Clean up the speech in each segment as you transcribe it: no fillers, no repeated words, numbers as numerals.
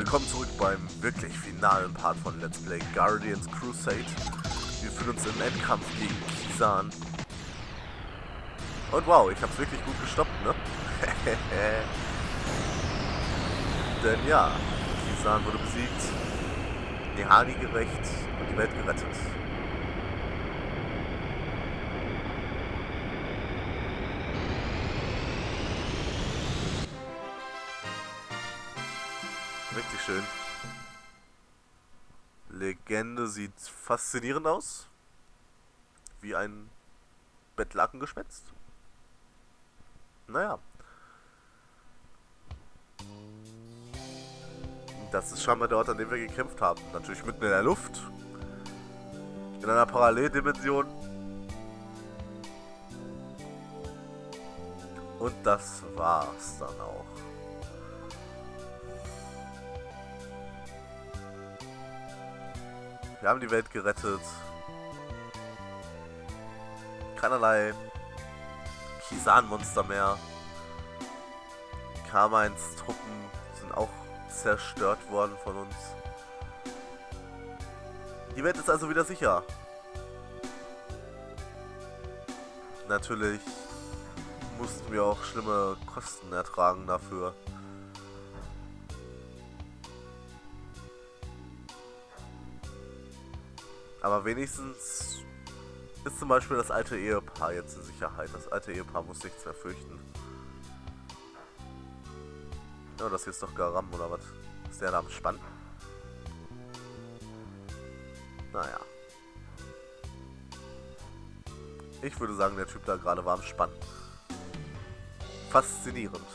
willkommen zurück beim wirklich finalen Part von Let's Play Guardians Crusade. Wir fühlen uns im Endkampf gegen Kisan. Und wow, ich hab's wirklich gut gestoppt, ne? Denn ja, Kisan wurde besiegt, Nehani gerecht und die Welt gerettet. Richtig schön. Legende sieht faszinierend aus. Wie ein Bettlakengespenst. Naja. Das ist scheinbar der Ort, an dem wir gekämpft haben. Natürlich mitten in der Luft. In einer Paralleldimension. Und das war's dann auch. Wir haben die Welt gerettet. Keinerlei Kisan-Monster mehr. Carmines Truppen sind auch zerstört worden von uns. Die Welt ist also wieder sicher. Natürlich mussten wir auch schlimme Kosten ertragen dafür. Aber wenigstens ist zum Beispiel das alte Ehepaar jetzt in Sicherheit. Das alte Ehepaar muss nichts mehr fürchten. Ja, das hier ist doch Garam, oder was? Ist der da am Spann? Naja. Ich würde sagen, der Typ da gerade war am Spann. Faszinierend.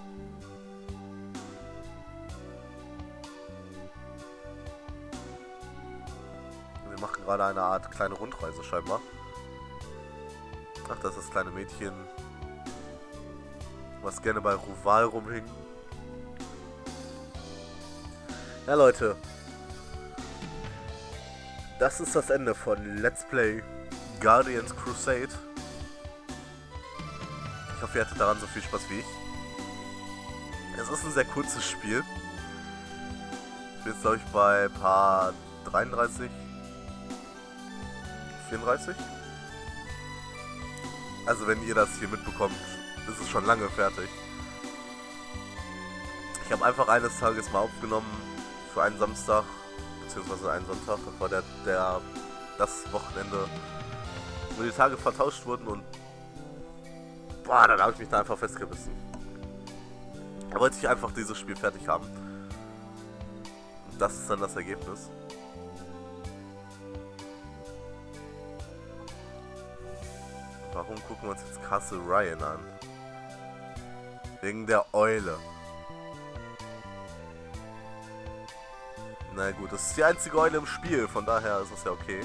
Wir machen gerade eine Art kleine Rundreise scheinbar. Ach, das ist das kleine Mädchen, was gerne bei Ruval rumhing. Ja, Leute. Das ist das Ende von Let's Play Guardians Crusade. Ich hoffe, ihr hattet daran so viel Spaß wie ich. Es ist ein sehr kurzes Spiel. Ich bin jetzt, glaube ich, bei Part 33. 34? Also wenn ihr das hier mitbekommt, ist es schon lange fertig. Ich habe einfach eines Tages mal aufgenommen für einen Samstag, beziehungsweise einen Sonntag, bevor das Wochenende, wo die Tage vertauscht wurden, und boah, dann habe ich mich da einfach festgebissen. Da wollte ich einfach dieses Spiel fertig haben. Und das ist dann das Ergebnis. Warum gucken wir uns jetzt Castle Ryan an? Wegen der Eule. Na gut, das ist die einzige Eule im Spiel, von daher ist es ja okay.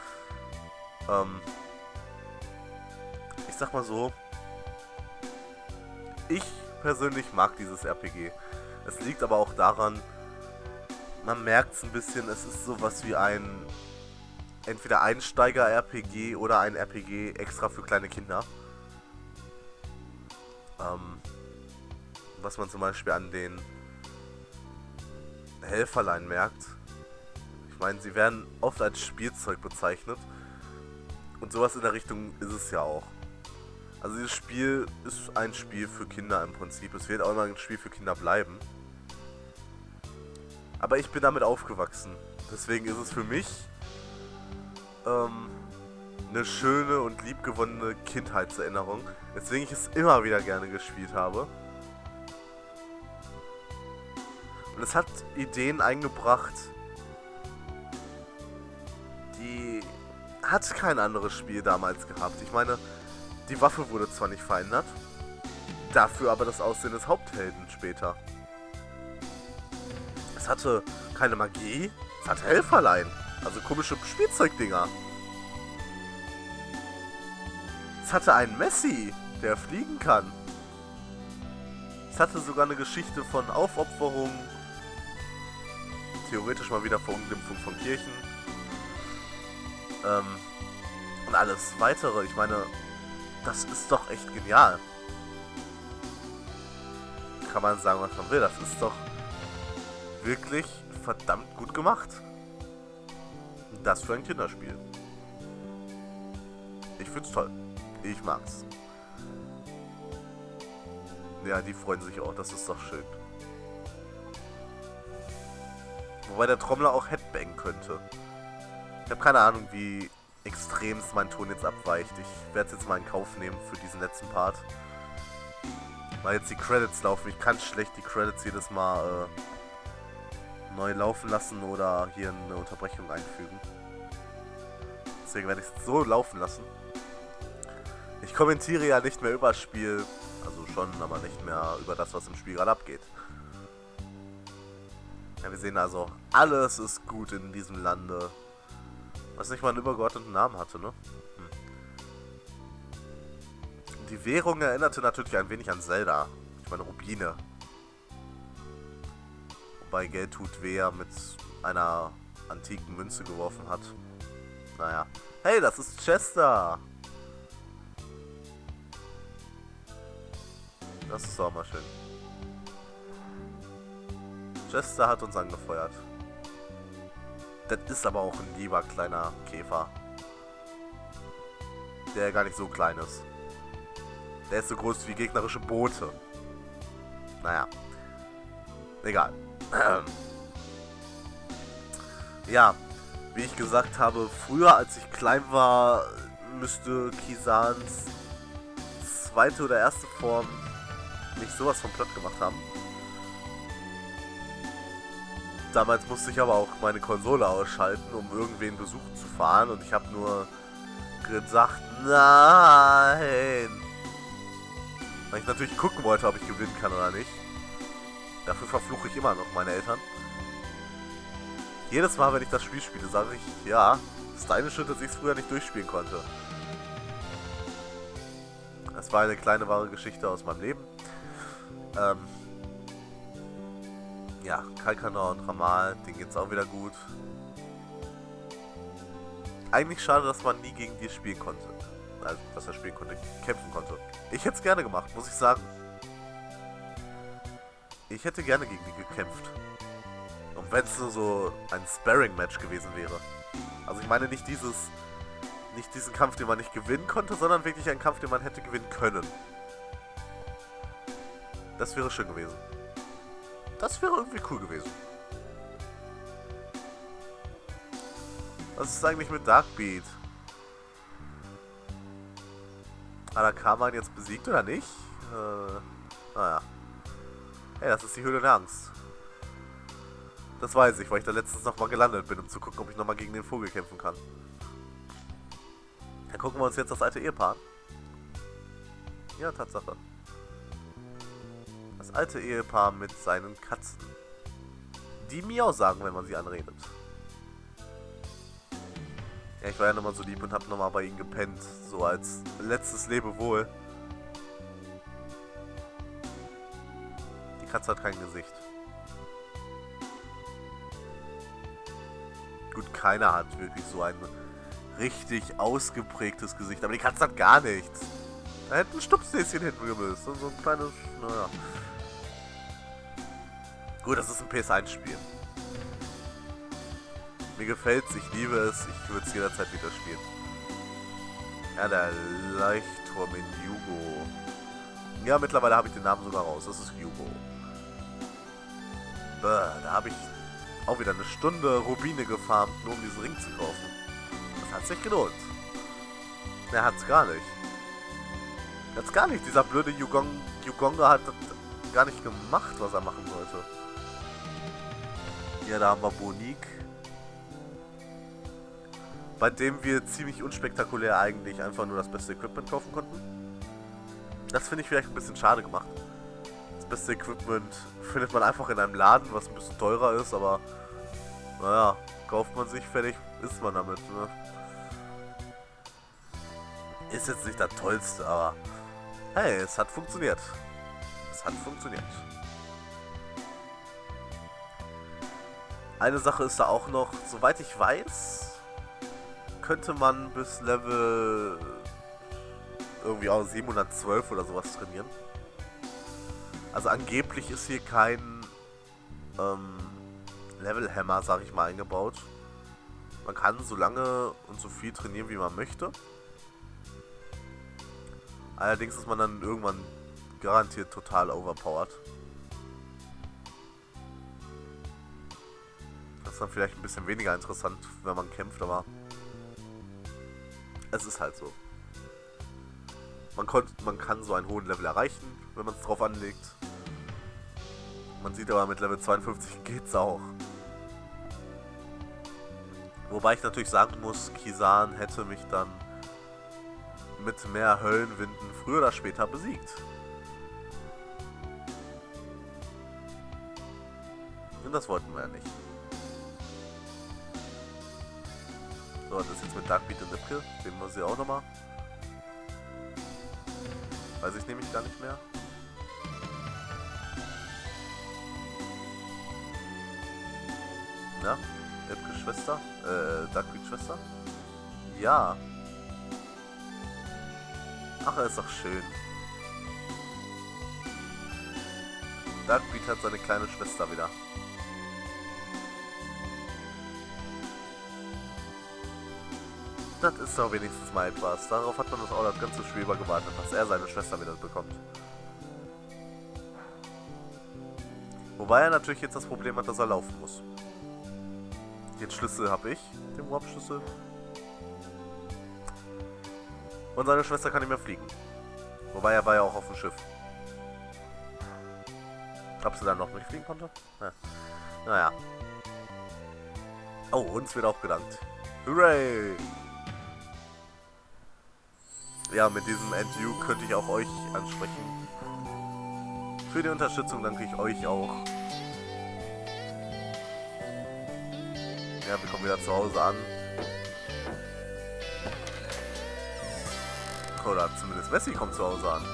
Ich sag mal so, ich persönlich mag dieses RPG. Es liegt aber auch daran, man merkt es ein bisschen, es ist sowas wie ein entweder Einsteiger-RPG oder ein RPG extra für kleine Kinder. Was man zum Beispiel an den Helferlein merkt. Ich meine, sie werden oft als Spielzeug bezeichnet. Und sowas in der Richtung ist es ja auch. Also dieses Spiel ist ein Spiel für Kinder im Prinzip. Es wird auch immer ein Spiel für Kinder bleiben. Aber ich bin damit aufgewachsen. Deswegen ist es für mich eine schöne und liebgewonnene Kindheitserinnerung, weswegen ich es immer wieder gerne gespielt habe. Und es hat Ideen eingebracht, die hat kein anderes Spiel damals gehabt. Ich meine, die Waffe wurde zwar nicht verändert, dafür aber das Aussehen des Haupthelden später. Es hatte keine Magie, es hatte Helferlein. Also komische Spielzeugdinger. Es hatte einen Messi, der fliegen kann. Es hatte sogar eine Geschichte von Aufopferung. Theoretisch mal wieder Verunglimpfung von Kirchen. Und alles weitere. Ich meine, das ist doch echt genial. Kann man sagen, was man will. Das ist doch wirklich verdammt gut gemacht. Das für ein Kinderspiel. Ich find's toll. Ich mag's. Ja, die freuen sich auch. Das ist doch schön. Wobei der Trommler auch Headbang könnte. Ich habe keine Ahnung, wie extremst mein Ton jetzt abweicht. Ich werde es jetzt mal in Kauf nehmen für diesen letzten Part. Weil jetzt die Credits laufen. Ich kann schlecht die Credits jedes Mal neu laufen lassen oder hier eine Unterbrechung einfügen. Deswegen werde ich es so laufen lassen. Ich kommentiere ja nicht mehr über das Spiel. Also schon, aber nicht mehr über das, was im Spiel gerade abgeht. Ja, wir sehen also, alles ist gut in diesem Lande. Was nicht mal einen übergeordneten Namen hatte, ne? Die Währung erinnerte natürlich ein wenig an Zelda. Ich meine Rubine. Wobei Geld tut weh mit einer antiken Münze geworfen hat. Naja. Hey, das ist Chester! Das ist auch mal schön. Chester hat uns angefeuert. Das ist aber auch ein lieber kleiner Käfer. Der gar nicht so klein ist. Der ist so groß wie gegnerische Boote. Naja. Egal. Ja, wie ich gesagt habe, früher als ich klein war, müsste Kisans zweite oder erste Form nicht sowas von platt gemacht haben. Damals musste ich aber auch meine Konsole ausschalten, um irgendwen besuchen zu fahren. Und ich habe nur gesagt, nein. Weil ich natürlich gucken wollte, ob ich gewinnen kann oder nicht. Dafür verfluche ich immer noch meine Eltern. Jedes Mal, wenn ich das Spiel spiele, sage ich, ja, es ist deine Schuld, dass ich es früher nicht durchspielen konnte. Das war eine kleine wahre Geschichte aus meinem Leben. Ja, Kalkanor und Ramal, denen geht's auch wieder gut. Eigentlich schade, dass man nie gegen die spielen konnte. Also, dass er spielen konnte, kämpfen konnte. Ich hätte es gerne gemacht, muss ich sagen. Ich hätte gerne gegen die gekämpft. Und wenn es nur so ein Sparring-Match gewesen wäre. Also ich meine nicht diesen Kampf, den man nicht gewinnen konnte, sondern wirklich einen Kampf, den man hätte gewinnen können. Das wäre schön gewesen. Das wäre irgendwie cool gewesen. Was ist eigentlich mit Darkbeat? Hat er Karman jetzt besiegt oder nicht? Naja. Hey, das ist die Höhle der Angst. Das weiß ich, weil ich da letztens nochmal gelandet bin, um zu gucken, ob ich nochmal gegen den Vogel kämpfen kann. Dann gucken wir uns jetzt das alte Ehepaar an. Ja, Tatsache. Das alte Ehepaar mit seinen Katzen. Die Miau sagen, wenn man sie anredet. Ja, ich war ja nochmal so lieb und hab nochmal bei ihnen gepennt. So als letztes Lebewohl. Die Katze hat kein Gesicht. Gut, keiner hat wirklich so ein richtig ausgeprägtes Gesicht. Aber die Katze hat gar nichts. Da hätte ein Stupsnäschen hinten gemüsst. So ein kleines, naja. Gut, das ist ein PS1-Spiel. Mir gefällt's, ich liebe es, ich würde es jederzeit wieder spielen. Ja, der Leuchtturm in Yugo. Ja, mittlerweile habe ich den Namen sogar raus, das ist Yugo. Da habe ich auch wieder eine Stunde Rubine gefarmt, nur um diesen Ring zu kaufen. Das hat sich gelohnt. Der hat's gar nicht. Hat's gar nicht. Dieser blöde Yugonga hat gar nicht gemacht, was er machen sollte. Ja, da haben wir Bonik. Bei dem wir ziemlich unspektakulär eigentlich einfach nur das beste Equipment kaufen konnten. Das finde ich vielleicht ein bisschen schade gemacht. Das beste Equipment findet man einfach in einem Laden, was ein bisschen teurer ist, aber naja, kauft man sich, fertig ist man damit. Ne? Ist jetzt nicht das Tollste, aber hey, es hat funktioniert. Es hat funktioniert. Eine Sache ist da auch noch, soweit ich weiß, könnte man bis Level irgendwie auch 712 oder sowas trainieren. Also angeblich ist hier kein Levelhammer, sag ich mal, eingebaut. Man kann so lange und so viel trainieren, wie man möchte. Allerdings ist man dann irgendwann garantiert total overpowered. Das ist dann vielleicht ein bisschen weniger interessant, wenn man kämpft, aber es ist halt so. Man kann so einen hohen Level erreichen, wenn man es drauf anlegt. Man sieht aber, mit Level 52 geht's auch. Wobei ich natürlich sagen muss, Kisan hätte mich dann mit mehr Höllenwinden früher oder später besiegt. Und das wollten wir ja nicht. So, das ist jetzt mit Darkbeat und Lipke. Sehen wir sie auch nochmal. Weiß ich nämlich gar nicht mehr. Ja, Lipke Schwester. Darkbeat Schwester. Ja. Ach, er ist doch schön. Darkbeat hat seine kleine Schwester wieder. Das ist doch wenigstens mal etwas. Darauf hat man das auch das ganze Spiel über gewartet, dass er seine Schwester wieder bekommt. Wobei er natürlich jetzt das Problem hat, dass er laufen muss. Den Schlüssel habe ich, den Warp-Schlüssel. Und seine Schwester kann nicht mehr fliegen. Wobei er war ja auch auf dem Schiff. Ob sie dann noch nicht fliegen konnte? Ja. Naja. Oh, uns wird auch gedankt. Hooray! Ja, mit diesem End-You könnte ich auch euch ansprechen. Für die Unterstützung danke ich euch auch. Ja, wir kommen wieder zu Hause an. Oder zumindest Messi kommt zu Hause an.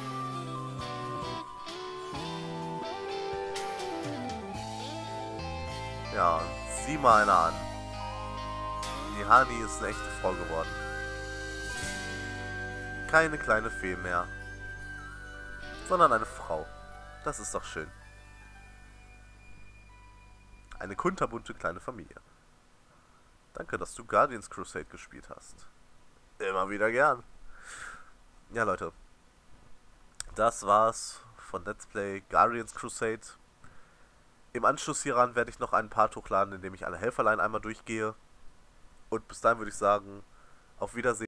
Ja, sieh mal einer an. Die Hani ist eine echte Frau geworden. Keine kleine Fee mehr, sondern eine Frau. Das ist doch schön. Eine kunterbunte kleine Familie. Danke, dass du Guardians Crusade gespielt hast. Immer wieder gern. Ja, Leute. Das war's von Let's Play Guardians Crusade. Im Anschluss hieran werde ich noch einen Part hochladen, in dem ich alle Helferlein einmal durchgehe. Und bis dahin würde ich sagen, auf Wiedersehen.